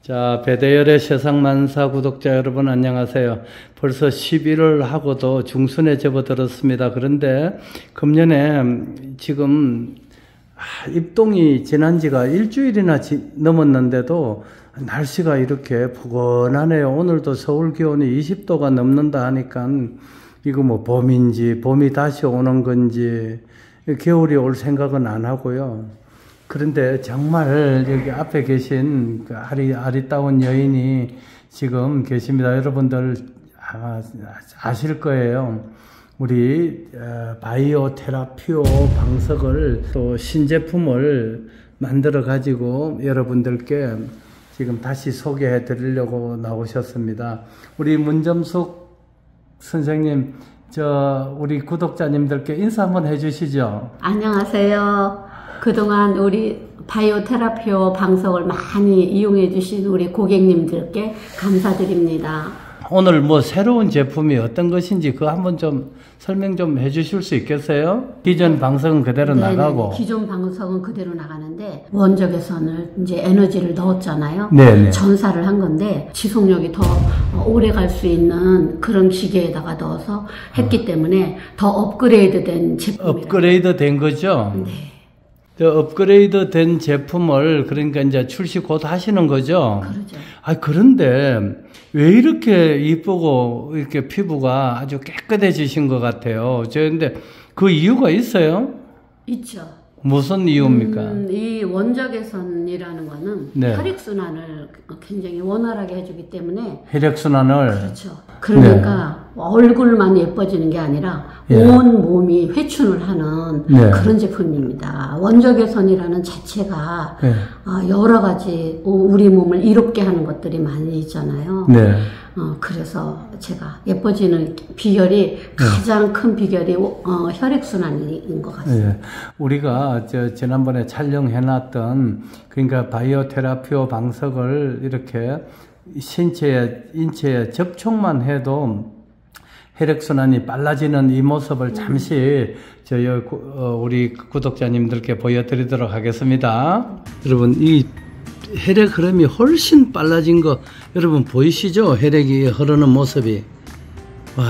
자, 배대열의 세상만사 구독자 여러분 안녕하세요. 벌써 11월 하고도 중순에 접어들었습니다. 그런데 금년에 지금 입동이 지난 지가 일주일이나 넘었는데도 날씨가 이렇게 포근하네요. 오늘도 서울 기온이 20도가 넘는다 하니까 이거 뭐 봄인지 봄이 다시 오는 건지 겨울이 올 생각은 안 하고요. 그런데 정말 여기 앞에 계신 그 아리따운 여인이 지금 계십니다. 여러분들 아실 거예요. 우리 바이오 테라피오 방석을 또 신제품을 만들어 가지고 여러분들께 지금 다시 소개해 드리려고 나오셨습니다. 우리 문점숙 선생님, 우리 구독자님들께 인사 한번 해 주시죠. 안녕하세요. 그동안 우리 바이오 테라피오 방석을 많이 이용해 주신 우리 고객님들께 감사드립니다. 오늘 뭐 새로운 제품이 어떤 것인지 그거 한번 좀 설명 좀 해 주실 수 있겠어요? 기존 방석은 그대로 네네, 나가고. 기존 방석은 그대로 나가는데 원적 개선을 이제 에너지를 넣었잖아요. 네네. 전사를 한 건데 지속력이 더 오래 갈 수 있는 그런 기계에다가 넣어서 했기 때문에 더 업그레이드 된 제품이에요. 업그레이드 된 거죠? 네. 업그레이드 된 제품을 그러니까 이제 출시 곧 하시는 거죠? 그러죠. 그런데 왜 이렇게 이쁘고 이렇게 피부가 아주 깨끗해지신 것 같아요. 근데 그 이유가 있어요? 있죠. 무슨 이유입니까? 이 원적 개선이라는 거는 네. 혈액순환을 굉장히 원활하게 해주기 때문에 혈액순환을. 그렇죠. 그러니까 얼굴만 예뻐지는 게 아니라 예. 온 몸이 회춘을 하는 네. 그런 제품입니다. 원적 개선이라는 자체가 네. 여러 가지 우리 몸을 이롭게 하는 것들이 많이 있잖아요. 네. 그래서 제가 예뻐지는 비결이 가장 큰 비결이 혈액순환인 것 같습니다. 네. 우리가 지난번에 촬영해놨던 그러니까 바이오 테라피오 방석을 이렇게 인체에 접촉만 해도 혈액순환이 빨라지는 이 모습을 잠시 우리 구독자님들께 보여드리도록 하겠습니다. 여러분, 이 혈액 흐름이 훨씬 빨라진 거 여러분 보이시죠? 혈액이 흐르는 모습이. 와,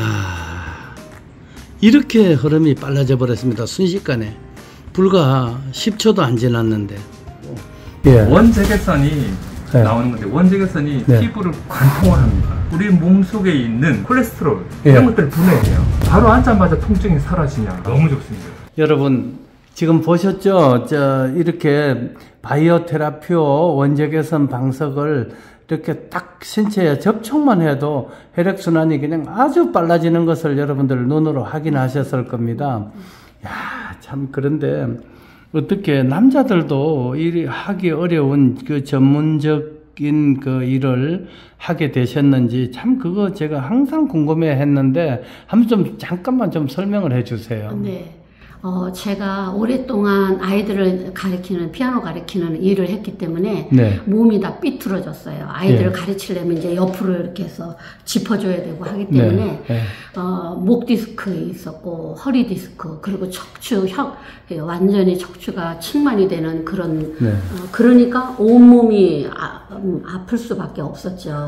이렇게 흐름이 빨라져 버렸습니다. 순식간에. 불과 10초도 안 지났는데. 예. 원적외선이 나오는 건데 원적외선이 피부를 관통을 합니다. 우리 몸속에 있는 콜레스테롤 이런 것들을 분해해요. 바로 앉자마자 통증이 사라지냐. 너무 좋습니다. 여러분 지금 보셨죠? 이렇게 바이오 테라피오 원적외선 방석을 이렇게 딱 신체에 접촉만 해도 혈액순환이 그냥 아주 빨라지는 것을 여러분들 눈으로 확인하셨을 겁니다. 참 그런데 어떻게 남자들도 하기 어려운 그 전문적인 그 일을 하게 되셨는지 참 그거 제가 항상 궁금해 했는데 한번 잠깐만 좀 설명을 해 주세요. 네. 제가 오랫동안 아이들을 피아노 가르치는 일을 했기 때문에 몸이 다 삐뚤어졌어요. 아이들을 가르치려면 이제 옆으로 이렇게 해서 짚어줘야 되고 하기 때문에 목 디스크 있었고 허리 디스크 그리고 척추 완전히 척추가 측만이 되는 그런 그러니까 온몸이 아플 수밖에 없었죠.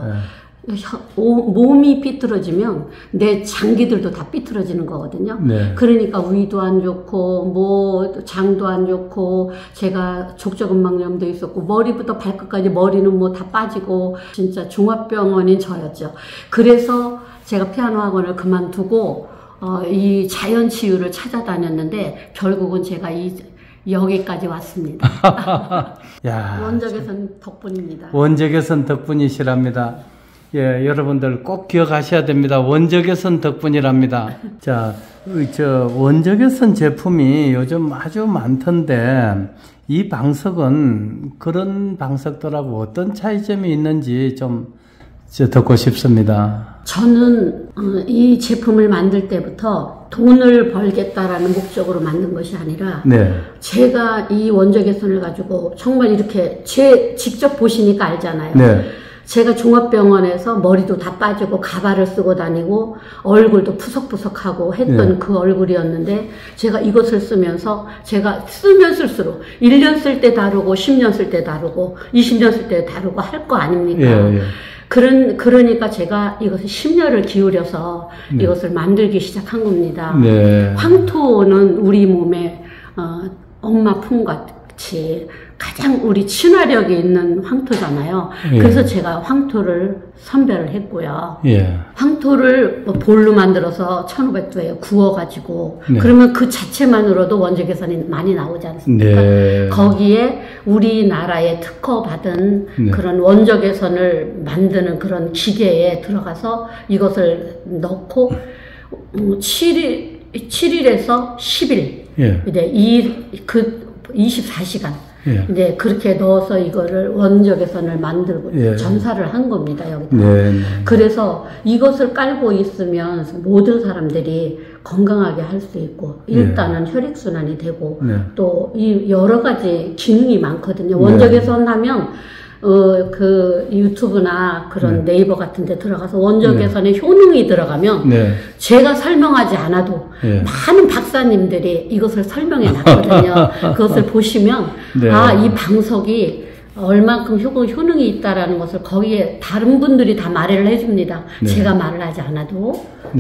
몸이 삐뚤어지면 내 장기들도 다 삐뚤어지는 거거든요. 그러니까 위도 안 좋고 장도 안 좋고 제가 족저근막염도 있었고 머리부터 발끝까지 머리는 다 빠지고 진짜 종합병원인 저였죠. 그래서 제가 피아노 학원을 그만두고 이 자연치유를 찾아다녔는데 결국은 제가 여기까지 왔습니다. 원적외선 덕분입니다. 원적외선 덕분이시랍니다. 여러분들 꼭 기억하셔야 됩니다. 원적외선 덕분이랍니다. 원적외선 제품이 요즘 아주 많던데 이 방석은 그런 방석들하고 어떤 차이점이 있는지 좀 듣고 싶습니다. 저는 이 제품을 만들 때부터 돈을 벌겠다라는 목적으로 만든 것이 아니라 제가 이 원적외선을 가지고 정말 이렇게 직접 보시니까 알잖아요. 제가 종합병원에서 머리도 다 빠지고 가발을 쓰고 다니고 얼굴도 푸석푸석하고 했던 그 얼굴이었는데 제가 이것을 쓰면서 제가 쓰면 쓸수록 1년 쓸 때 다르고 10년 쓸 때 다르고 20년 쓸 때 다르고 할 거 아닙니까? 그러니까 제가 이것을 심려를 기울여서 이것을 만들기 시작한 겁니다. 황토는 우리 몸에 엄마 품같이 가장 우리 친화력이 있는 황토잖아요. 그래서 제가 황토를 선별을 했고요. 황토를 볼로 만들어서 1500도에 구워가지고 그러면 그 자체만으로도 원적 개선이 많이 나오지 않습니까? 거기에 우리나라에 특허받은 그런 원적 개선을 만드는 그런 기계에 들어가서 이것을 넣고 7일에서 10일 이제 24시간 이제 그렇게 넣어서 이거를 원적 개선을 만들고 전사를 한 겁니다, 여기다. 그래서 이것을 깔고 있으면 모든 사람들이 건강하게 할 수 있고, 일단은 혈액순환이 되고, 또 이 여러 가지 기능이 많거든요. 원적 개선 하면 그 유튜브나 그런 네이버 같은 데 들어가서 원적 개선의 효능이 들어가면 제가 설명하지 않아도 많은 박사님들이 이것을 설명해 놨거든요. 그것을 보시면 아, 이 방석이 얼만큼 효능이 있다라는 것을 거기에 다른 분들이 다 말을 해줍니다. 제가 말을 하지 않아도.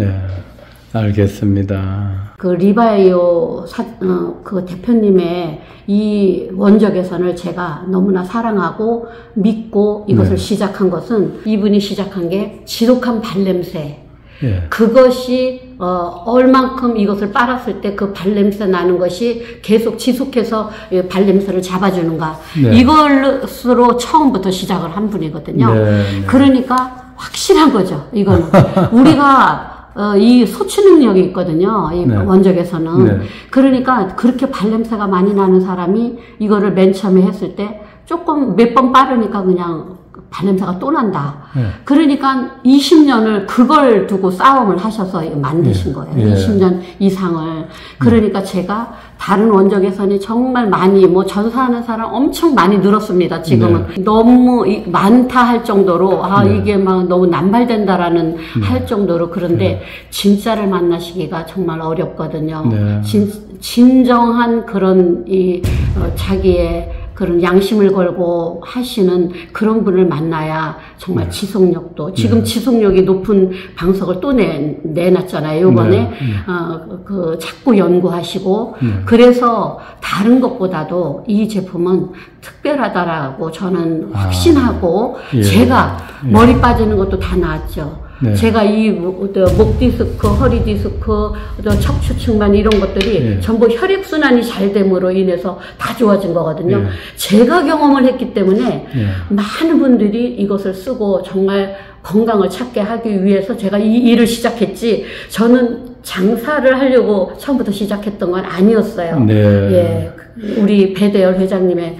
알겠습니다. 그 리바이오 그 대표님의 이 원적 개선을 제가 너무나 사랑하고 믿고 이것을 시작한 것은 이분이 시작한 게 지독한 발냄새. 그것이 얼만큼 이것을 빨았을 때 그 발냄새 나는 것이 계속 지속해서 발냄새를 잡아주는가. 이걸로 처음부터 시작을 한 분이거든요. 그러니까 확실한 거죠. 이거는 우리가 이 소취 능력이 있거든요. 이 원적에서는. 그러니까 그렇게 발냄새가 많이 나는 사람이 이거를 맨 처음에 했을 때 조금 몇 번 빠르니까 그냥 발냄새가 또 난다. 그러니까 20년을 그걸 두고 싸움을 하셔서 만드신 거예요. 20년 이상을. 그러니까 제가 다른 원적 개선이 정말 많이 전사하는 사람 엄청 많이 늘었습니다. 지금은 너무 많다 할 정도로 이게 막 너무 남발된다라는 할 정도로. 그런데 진짜를 만나시기가 정말 어렵거든요. 진정한 그런 자기의 그런 양심을 걸고 하시는 그런 분을 만나야 정말 지속력도, 지금 지속력이 높은 방석을 또 내놨잖아요. 요번에, 자꾸 연구하시고, 그래서 다른 것보다도 이 제품은 특별하다라고 저는 확신하고, 제가 머리 빠지는 것도 다 나았죠. 제가 이 목 디스크, 허리 디스크, 척추측만 이런 것들이 전부 혈액순환이 잘 됨으로 인해서 다 좋아진 거거든요. 제가 경험을 했기 때문에 많은 분들이 이것을 쓰고 정말 건강을 찾게 하기 위해서 제가 이 일을 시작했지, 저는 장사를 하려고 처음부터 시작했던 건 아니었어요. 우리 배대열 회장님의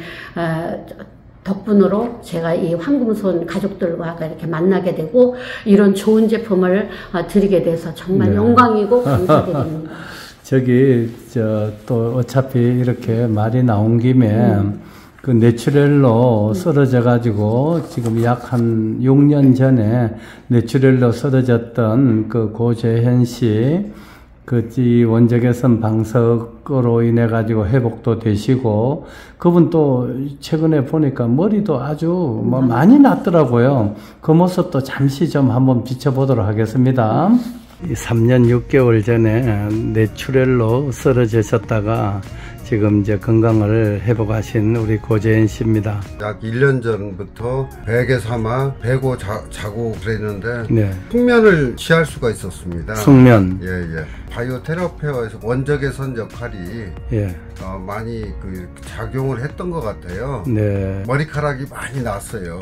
덕분으로 제가 이 황금손 가족들과 이렇게 만나게 되고 이런 좋은 제품을 드리게 돼서 정말 영광이고 감사드립니다. 또 어차피 이렇게 말이 나온 김에 그 내추럴로 썰어져 가지고 지금 약 한 6년 전에 내추럴로 썰어졌던 그 고재현 씨 이 원적외선 방석으로 인해 가지고 회복도 되시고, 그분 또 최근에 보니까 머리도 아주 많이 났더라고요. 그 모습도 잠시 좀 한번 비춰보도록 하겠습니다. 3년 6개월 전에 내추럴로 쓰러지셨다가 지금 이제 건강을 회복하신 우리 고재현 씨입니다. 약 1년 전부터 베개 삼아 베고 자고 그랬는데 숙면을 취할 수가 있었습니다. 숙면. 바이오 테라피어에서 원적외선 역할이 많이 작용을 했던 것 같아요. 머리카락이 많이 났어요.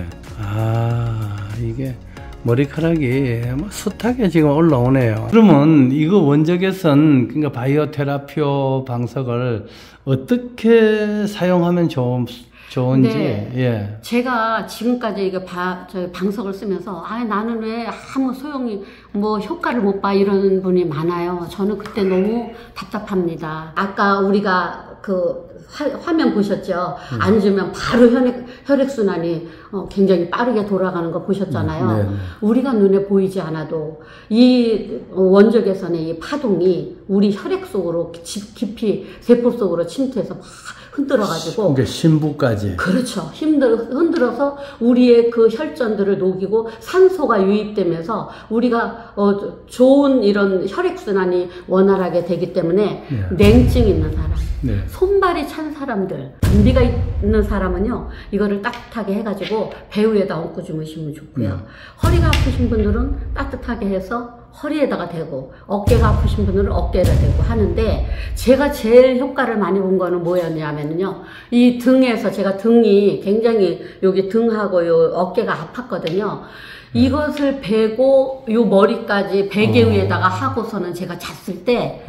이게 머리카락이 숱하게 지금 올라오네요. 그러면 이거 원적외선, 그러니까 바이오 테라피오 방석을 어떻게 사용하면 좋은지. 예. 제가 지금까지 이게 방석을 쓰면서 나는 왜 아무 소용이 뭐 효과를 못 봐 이런 분이 많아요. 저는 그때 너무 답답합니다. 아까 우리가 그 화면 보셨죠? 앉으면 바로 혈액순환이 굉장히 빠르게 돌아가는 거 보셨잖아요. 네. 우리가 눈에 보이지 않아도 이 원적외선의 이 파동이 우리 혈액 속으로 깊이 세포 속으로 침투해서 막 흔들어가지고. 그러니까 심부까지. 그렇죠. 흔들어서 우리의 그 혈전들을 녹이고 산소가 유입되면서 우리가 좋은 이런 혈액순환이 원활하게 되기 때문에 냉증 있는 사람, 손발이 찬 사람들, 변비가 있는 사람은요, 이거를 따뜻하게 해가지고 배후에다 얹고 주무시면 좋고요. 허리가 아프신 분들은 따뜻하게 해서 허리에다가 대고, 어깨가 아프신 분들은 어깨에다 대고 하는데, 제가 제일 효과를 많이 본 거는 뭐였냐면요, 이 등에서 제가 등이 굉장히 여기 등하고 요 어깨가 아팠거든요. 이것을 베고 요 머리까지 베개 위에다가 하고서는 제가 잤을 때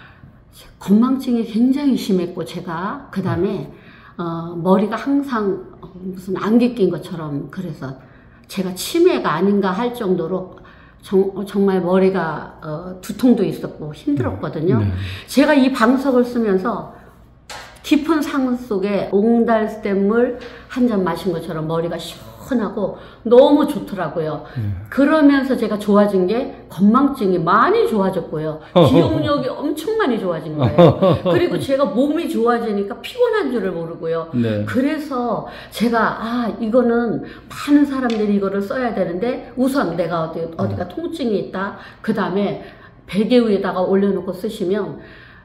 건망증이 굉장히 심했고, 제가 그 다음에 머리가 항상 무슨 안개 낀 것처럼, 그래서 제가 치매가 아닌가 할 정도로 정말 머리가 두통도 있었고 힘들었거든요. 제가 이 방석을 쓰면서 깊은 상온 속에 옹달샘물 한 잔 마신 것처럼 머리가 시원하고 너무 좋더라고요. 그러면서 제가 좋아진 게 건망증이 많이 좋아졌고요. 기억력이 엄청 많이 좋아진 거예요. 그리고 제가 몸이 좋아지니까 피곤한 줄을 모르고요. 그래서 제가 이거는 많은 사람들이 이거를 써야 되는데, 우선 내가 어디가 통증이 있다, 그 다음에 베개 위에다가 올려놓고 쓰시면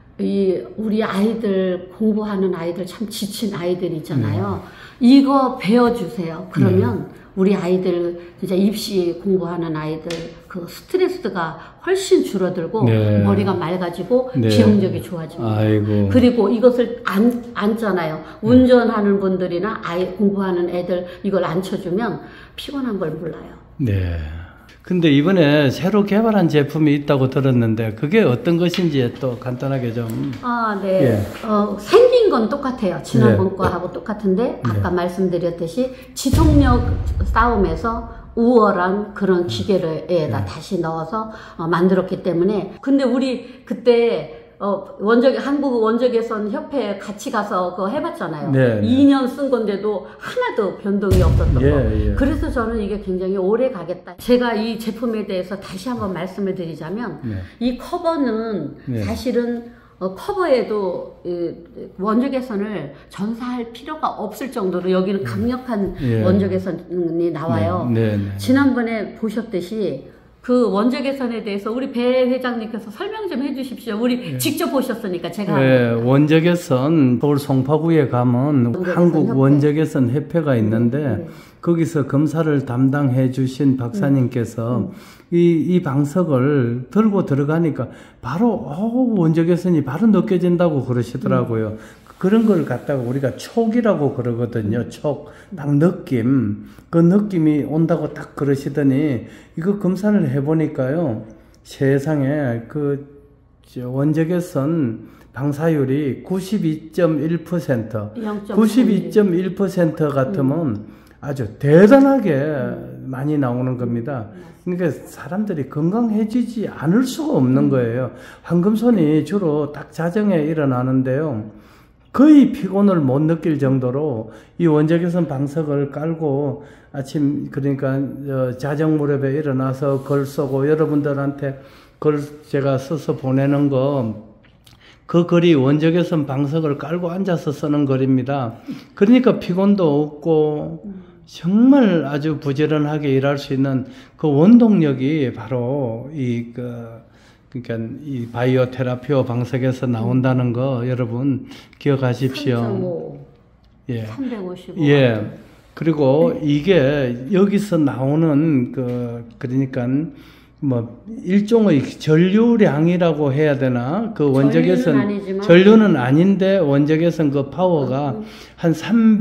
우리 아이들, 공부하는 아이들, 참 지친 아이들 있잖아요. 이거 배워주세요. 그러면 우리 아이들, 진짜 입시 공부하는 아이들, 그 스트레스가 훨씬 줄어들고, 머리가 맑아지고, 기억력이 좋아집니다. 아이고. 그리고 이것을 앉잖아요. 운전하는 분들이나 공부하는 애들 이걸 앉혀주면 피곤한 걸 몰라요. 네. 근데 이번에 새로 개발한 제품이 있다고 들었는데, 그게 어떤 것인지 또 간단하게 좀. 네. 생긴 건 똑같아요. 지난번 거하고 똑같은데, 아까 말씀드렸듯이 지속력 싸움에서 우월한 그런 기계를 다시 넣어서 만들었기 때문에. 근데 우리 그때 한국 원적외선 협회에 같이 가서 그거 해봤잖아요. 2년 쓴 건데도 하나도 변동이 없었던 거. 그래서 저는 이게 굉장히 오래 가겠다. 제가 이 제품에 대해서 다시 한번 말씀을 드리자면, 이 커버는 사실은 커버에도 원적외선을 전사할 필요가 없을 정도로 여기는 강력한 원적외선이 나와요. 지난번에 보셨듯이 그 원적외선에 대해서 우리 배 회장님께서 설명 좀 해주십시오. 우리 직접 보셨으니까 제가. 원적외선 서울 송파구에 가면 한국 원적외선 협회가 있는데 거기서 검사를 담당해 주신 박사님께서 이 방석을 들고 들어가니까 바로 원적외선이 바로 느껴진다고 그러시더라고요. 그런 걸 갖다가 우리가 촉이라고 그러거든요. 촉. 딱 느낌. 그 느낌이 온다고 딱 그러시더니, 이거 검사를 해보니까요, 세상에 원적외선 방사율이 92.1%, 92.1% 같으면 아주 대단하게 많이 나오는 겁니다. 그러니까 사람들이 건강해지지 않을 수가 없는 거예요. 황금손이 주로 딱 자정에 일어나는데요, 거의 피곤을 못 느낄 정도로 이 원적외선 방석을 깔고 아침, 그러니까 자정 무렵에 일어나서 글 쓰고, 여러분들한테 글 제가 써서 보내는 그 글이 원적외선 방석을 깔고 앉아서 쓰는 글입니다. 그러니까 피곤도 없고 정말 아주 부지런하게 일할 수 있는 그 원동력이 바로 그러니까 이 바이오 테라피오 방석에서 나온다는 거 여러분 기억하십시오. 3.5, 355. 그리고 이게 여기서 나오는 그러니까 뭐 일종의 전류량이라고 해야 되나? 그 원적외선 전류는 아닌데 원적외선 그 파워가 한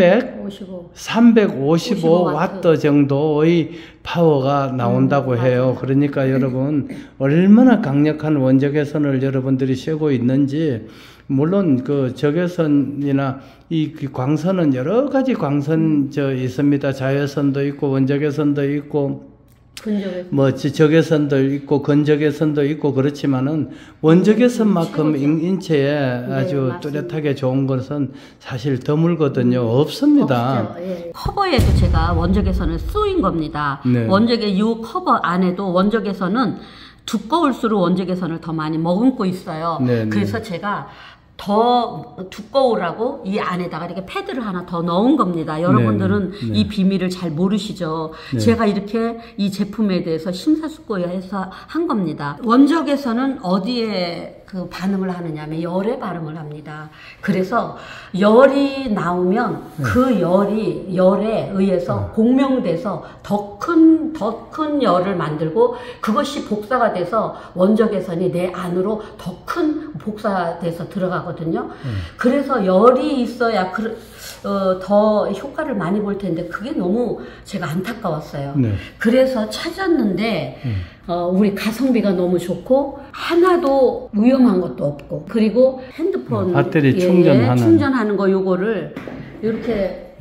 355 와트 정도의 파워가 나온다고 해요. 그러니까 여러분 얼마나 강력한 원적외선을 여러분들이 쐬고 있는지 물론 그 적외선이나 이 광선은 여러 가지 광선 있습니다. 자외선도 있고 원적외선도 있고 뭐 적외선도 있고 건적외선도 있고 그렇지만은 원적외선만큼 인체에 아주 뚜렷하게 좋은 것은 사실 드물거든요. 없습니다. 예. 커버에도 제가 원적외선을 쏘인 겁니다. 네. 원적의 이 커버 안에도 원적외선은 두꺼울수록 원적외선을 더 많이 머금고 있어요. 네, 그래서 네. 제가 더 두꺼우라고 이 안에다가 이렇게 패드를 하나 더 넣은 겁니다. 여러분들은 네. 이 비밀을 잘 모르시죠. 네. 제가 이렇게 이 제품에 대해서 심사숙고해서 한 겁니다. 원적외선은 어디에 그 반응을 하느냐면 열에 반응을 합니다. 그래서 열이 나오면 그 열에 의해서 공명돼서 더 큰 열을 만들고 그것이 복사가 돼서 원적외선이 내 안으로 더 큰 복사돼서 들어가거든요. 그래서 열이 있어야 더 효과를 많이 볼 텐데 그게 너무 제가 안타까웠어요. 네. 그래서 찾았는데 우리 가성비가 너무 좋고 하나도 위험한 것도 없고 그리고 핸드폰 배터리 충전하는 거 요거를 이렇게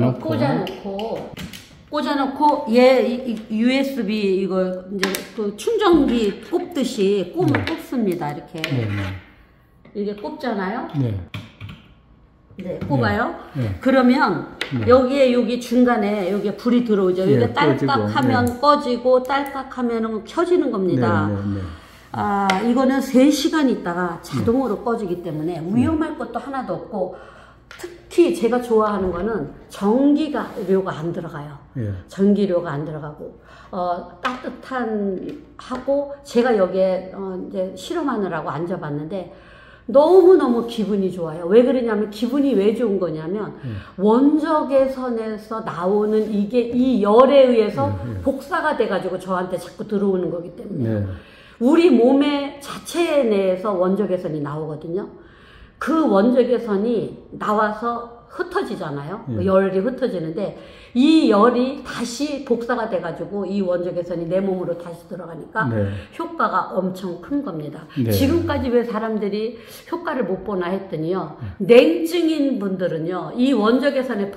꽂아놓고 USB 이거 이제 또 충전기 꼽듯이 꼽습니다. 이렇게 이게 꼽잖아요. 네, 꼽아요. 그러면 여기 중간에 여기 불이 들어오죠. 여기 딸깍하면 꺼지고 딸깍하면 켜지는 겁니다. 이거는 3시간 있다가 자동으로 꺼지기 때문에 위험할 것도 하나도 없고 특히 제가 좋아하는 거는 전기료가 안 들어가요. 전기료가 안 들어가고 하고 제가 여기에 이제 실험하느라고 앉아봤는데 너무너무 기분이 좋아요. 왜 그러냐면 기분이 왜 좋은 거냐면 원적외선에서 나오는 이 열에 의해서 복사가 돼가지고 저한테 자꾸 들어오는 거기 때문에 우리 몸의 자체 내에서 원적외선이 나오거든요. 그 원적외선이 나와서 흩어지잖아요. 열이 흩어지는데 이 열이 다시 복사가 돼가지고 이 원적외선이 내 몸으로 다시 들어가니까 효과가 엄청 큰 겁니다. 지금까지 왜 사람들이 효과를 못 보나 했더니요. 냉증인 분들은요. 이 원적외선에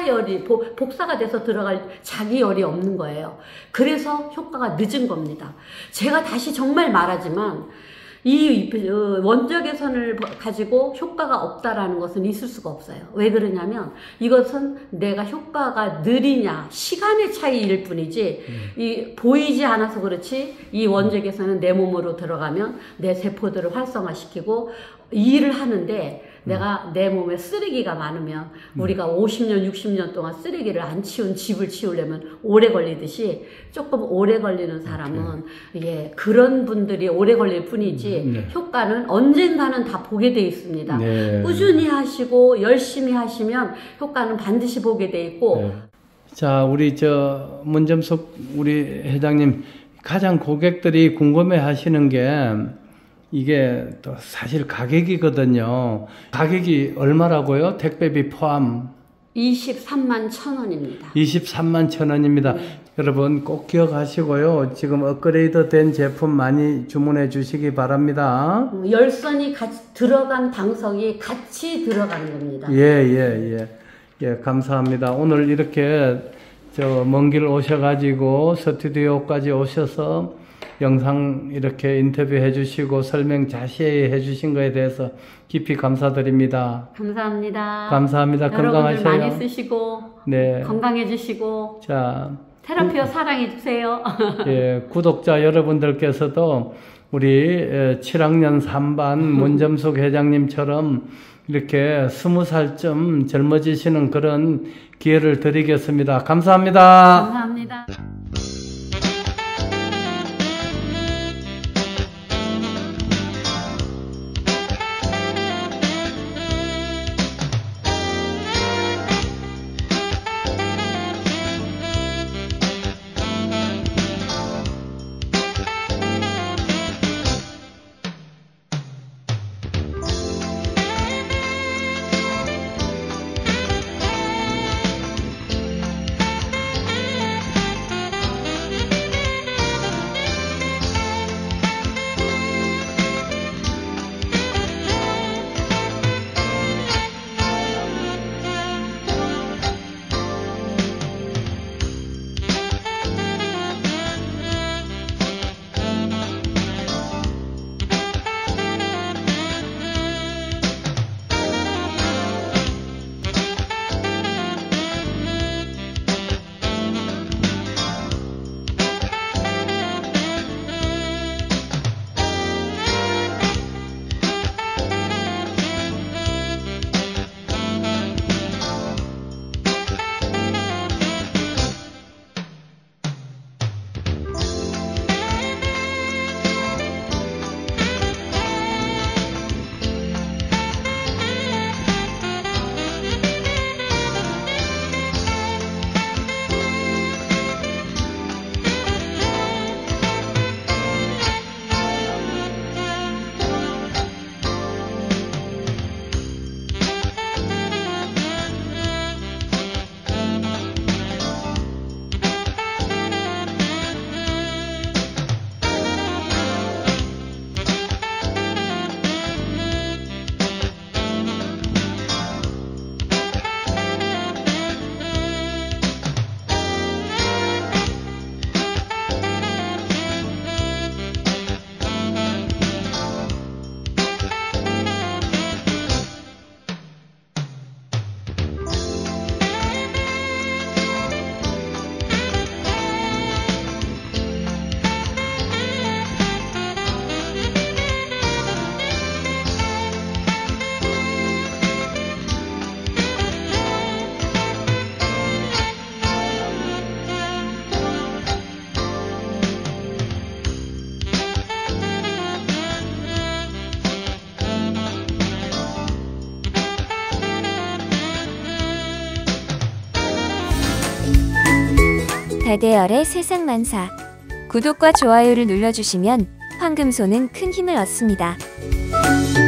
복사가 돼서 들어갈 자기 열이 없는 거예요. 그래서 효과가 늦은 겁니다. 제가 다시 정말 말하지만 이 원적외선을 가지고 효과가 없다라는 것은 있을 수가 없어요. 왜 그러냐면 이것은 내가 효과가 느리냐 시간의 차이일 뿐이지 보이지 않아서 그렇지 이 원적외선은 내 몸으로 들어가면 내 세포들을 활성화시키고 일을 하는데 내가 내 몸에 쓰레기가 많으면 우리가 50년 60년 동안 쓰레기를 안 치운 집을 치우려면 오래 걸리듯이 조금 오래 걸리는 사람은 그런 분들이 오래 걸릴 뿐이지 효과는 언젠가는 다 보게 돼 있습니다. 꾸준히 하시고 열심히 하시면 효과는 반드시 보게 돼 있고 자, 우리 문점숙 우리 회장님 가장 고객들이 궁금해 하시는 게 이게 또 사실 가격이거든요. 가격이 얼마라고요? 택배비 포함? 23만 1,000원입니다. 23만 1,000원입니다. 여러분 꼭 기억하시고요. 지금 업그레이드 된 제품 많이 주문해 주시기 바랍니다. 열선이 들어간 방석이 같이 들어가는 겁니다. 예, 감사합니다. 오늘 이렇게 먼 길 오셔가지고 스튜디오까지 오셔서 영상 이렇게 인터뷰해 주시고 설명 자세히 해 주신 거에 대해서 깊이 감사드립니다. 감사합니다. 감사합니다. 건강하세요. 여러분들 많이 쓰시고 건강해지시고 테라피어 사랑해주세요. 구독자 여러분들께서도 우리 7학년 3반 문점숙 회장님처럼 이렇게 20살쯤 젊어지시는 그런 기회를 드리겠습니다. 감사합니다. 감사합니다. 달대열의 세상만사. 구독과 좋아요를 눌러주시면 황금소는 큰 힘을 얻습니다.